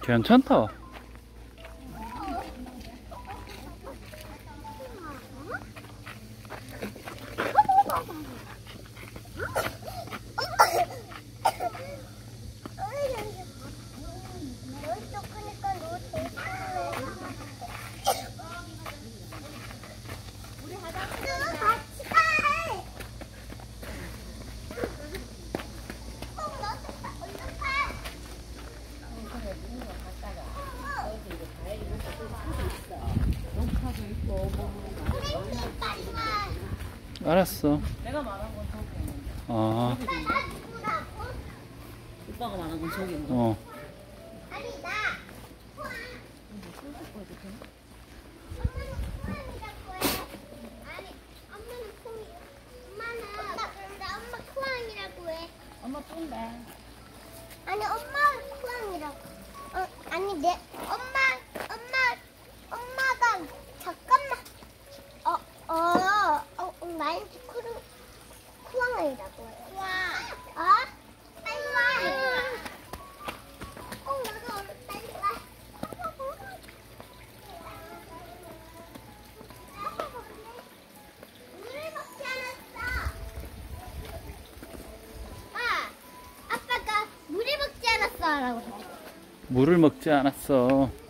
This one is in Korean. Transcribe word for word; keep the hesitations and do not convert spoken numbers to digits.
괜찮다. 알았어. 내가 말한 건 저기 있는데. 아. 오빠가 말한 건 저기 있는 거. 어. 아니 나 아니 엄마는 콩이 엄마는 근데 엄마 쿠왕이라고 해. 엄마 쏜대. 아니 엄마 쿠왕이라고. 어 아니 내 엄마 엄마 엄마가 잠깐만 어어 어, 어, 마인드 쿠르 쿠왕이라고 해. 쿠왕. 어? 빨리 와. 어 나도 얼른 빨리 와. 물을 먹지 않았어. 아, 아빠가 물을 먹지 않았어라고. 물을 먹지 않았어.